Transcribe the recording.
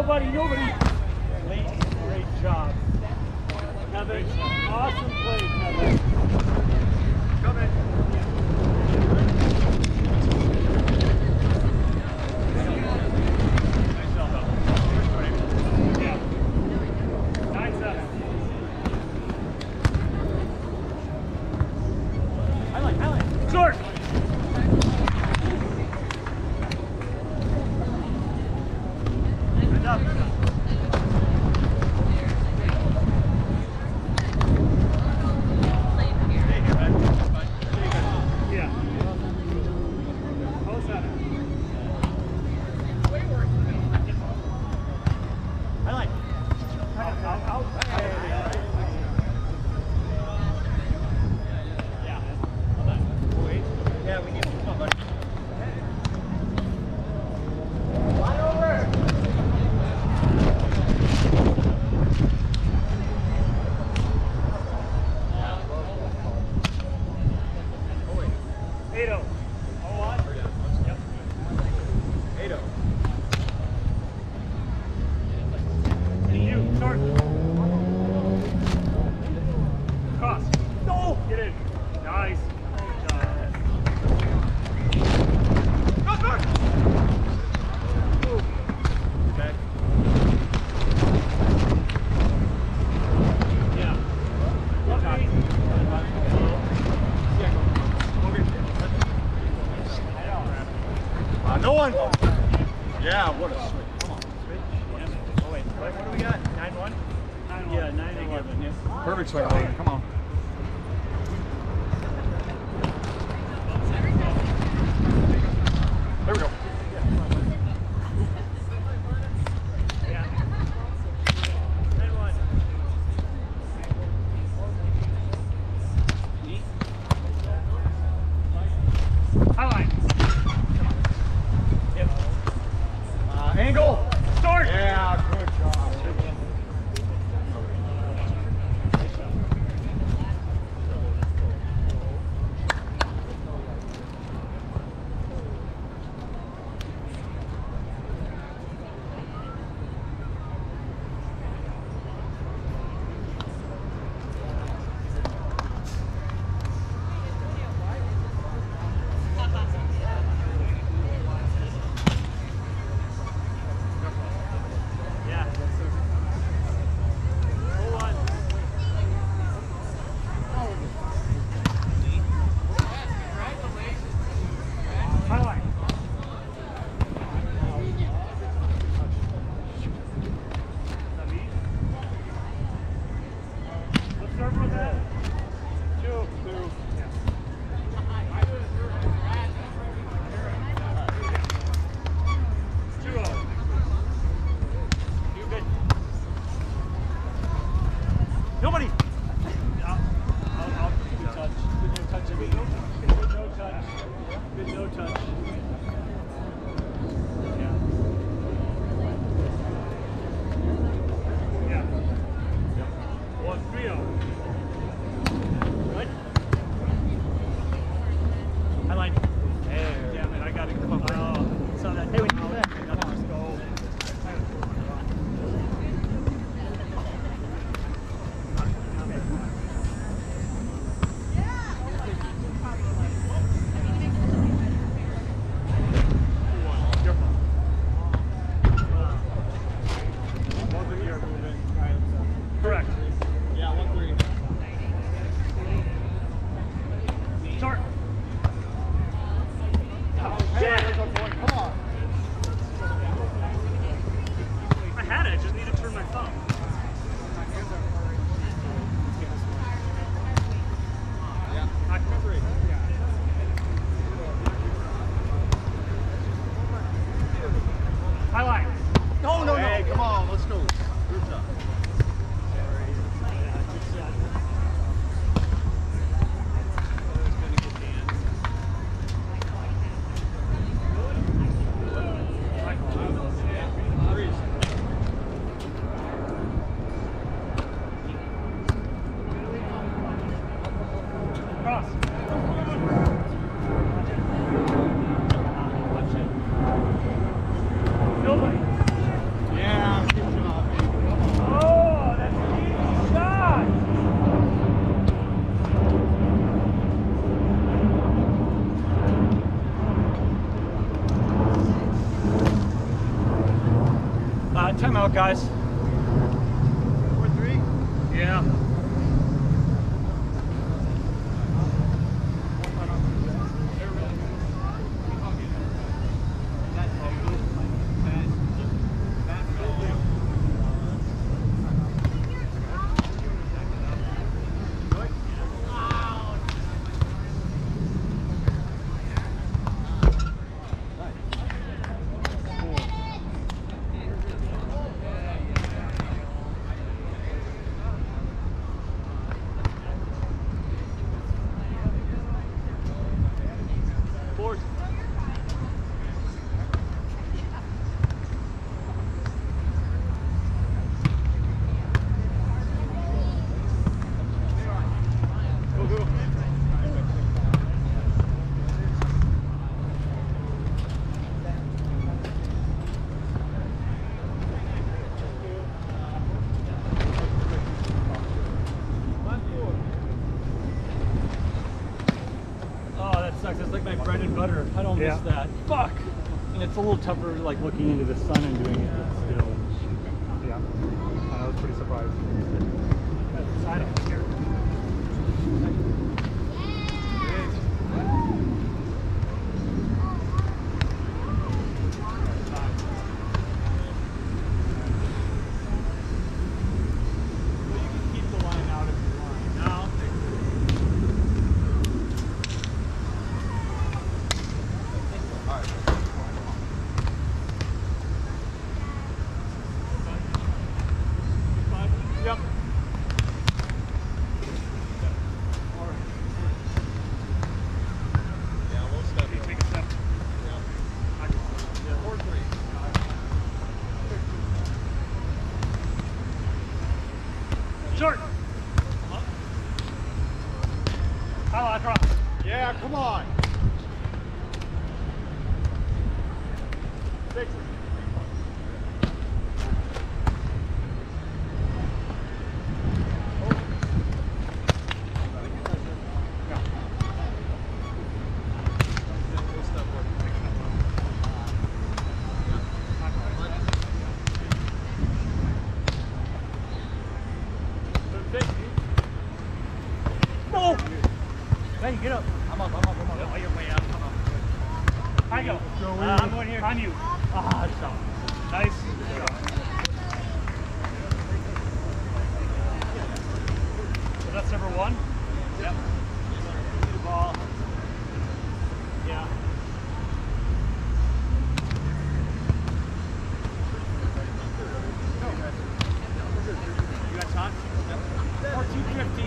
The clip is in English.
Nobody. Great job. Kevin, awesome play, Kevin. Come in. Short. Good up. Yeah. Close at it. I like. Out. Yeah, we need to come on. Line over. Oh, wait. 8-0. Oh, on? Yep. 8-0. You, start. Cross. No! Get in. Nice. No one. Yeah, what a switch. Come on. Oh, wait. What do we got? 9-1? 9-1. Yeah, 9-11. Yeah. Perfect swing. Come on. There we go. Highline. Yep. Angle. Start. Yeah, good job. Nobody. I'll good touch. Good no touch. Good no touch. Good no touch. Yeah. Yeah. Yep. 1-3-0. Good. I like. Hey, damn it! I got to come up. Oh, saw that. Hey, we need that. Let's go. Correct. Yeah, 1-3. Start. Yeah. Come on. I had it. I just need to turn my thumb. Yeah. 3. Highlight. No. Hey, come on. Let's go. Good job. Cross. Nobody. Yeah. guys. 4-3? Yeah. It's like my bread and butter. I don't miss that. Fuck! And it's a little tougher, like looking into the sun and doing it, but still. Yeah. I was pretty surprised. I don't care. Yep. Yeah, we'll step. You take a step. Yeah, 4-3. Short. Hello, across. Yeah, come on. 6. No! Hey, get up. I'm up. Oh, you're way out. Come on. I go. I'm going here. On you. Ah, stop. Nice. So that's number 1? Yep. Ball. Yeah. You got time? Yep. 14-15.